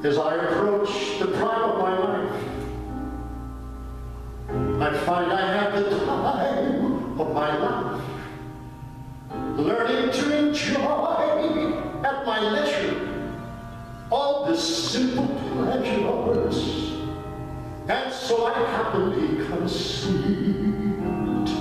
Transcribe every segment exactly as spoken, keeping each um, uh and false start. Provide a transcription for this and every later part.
As I approach the prime of my life, I find I have the time of my life, learning to enjoy at my leisure all the simple pleasures, and so I happily concede.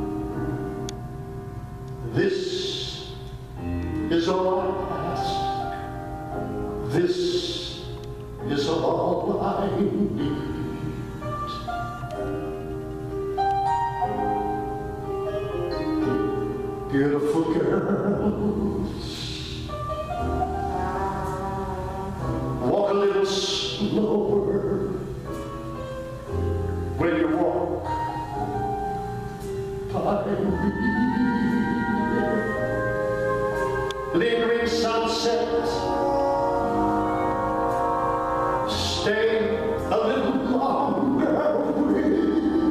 This is all I ask. This is all I need. Beautiful girls, walk a little slower when you walk by me. Lingering sunsets, stay a little longer with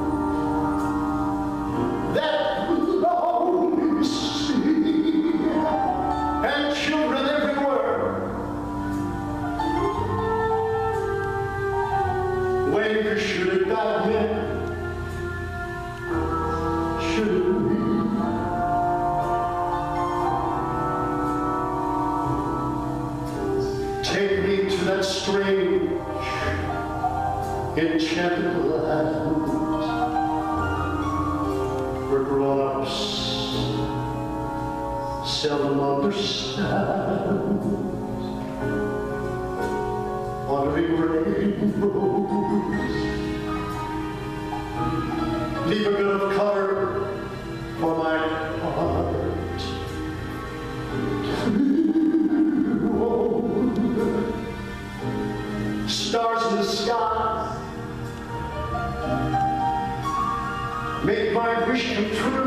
that lonely sea and children everywhere. When you should have got me, should have been. Take me to that strange, enchanted land where grown-ups seldom understand. Wandering rainbows leave a bit of color for my heart. Stars in the sky make my wish come true.